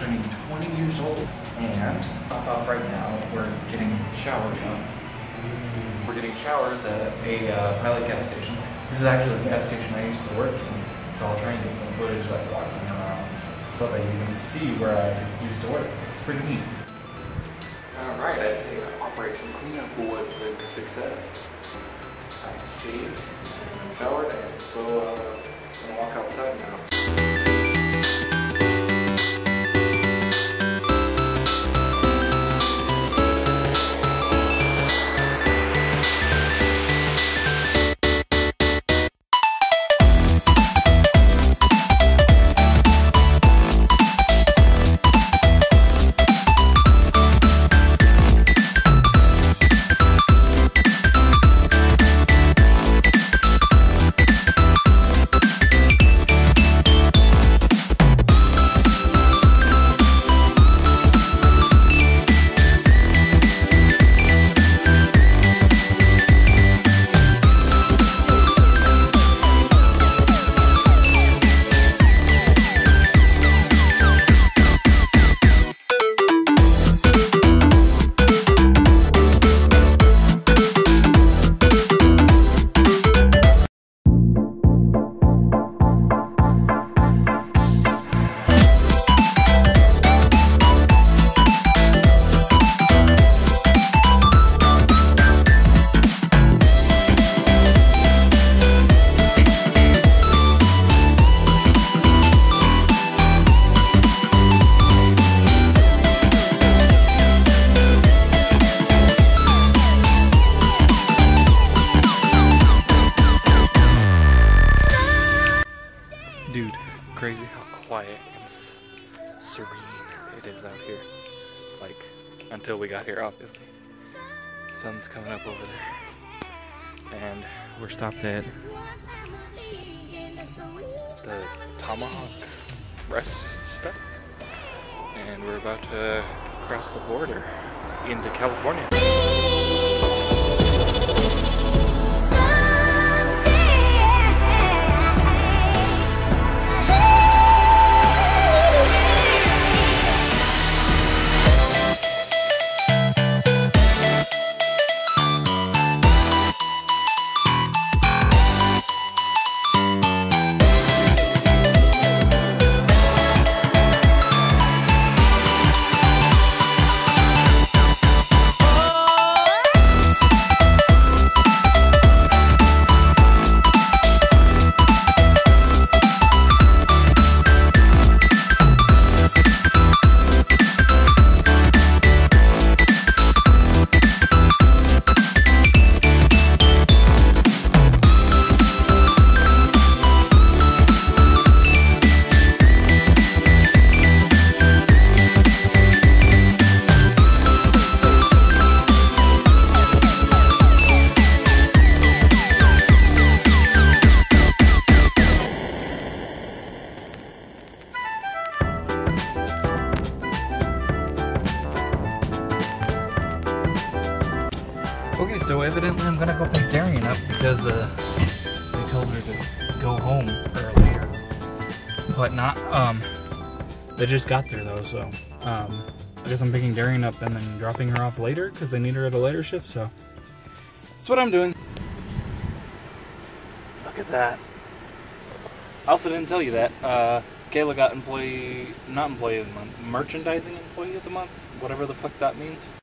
turning 20 years old, and popped off right now. We're getting showers up. We're getting showers at a Pilot gas station. This is actually the gas station I used to work in, so I'll try and get some footage like walking around so that you can see where I used to work. It's pretty neat. Alright, I'd say Operation Cleanup was a success. I shaved and showered, and so I'm gonna walk outside now. Dude, crazy how quiet and serene it is out here. Like, until we got here, obviously. Sun's coming up over there. And we're stopped at the Tomahawk rest stop. And we're about to cross the border into California. Okay, so evidently I'm gonna go pick Darian up because they told her to go home earlier. But not, they just got there though, so I guess I'm picking Darian up and then dropping her off later because they need her at a later shift, so that's what I'm doing. Look at that. I also didn't tell you that. Kayla got not employee of the month, merchandising employee of the month, whatever the fuck that means.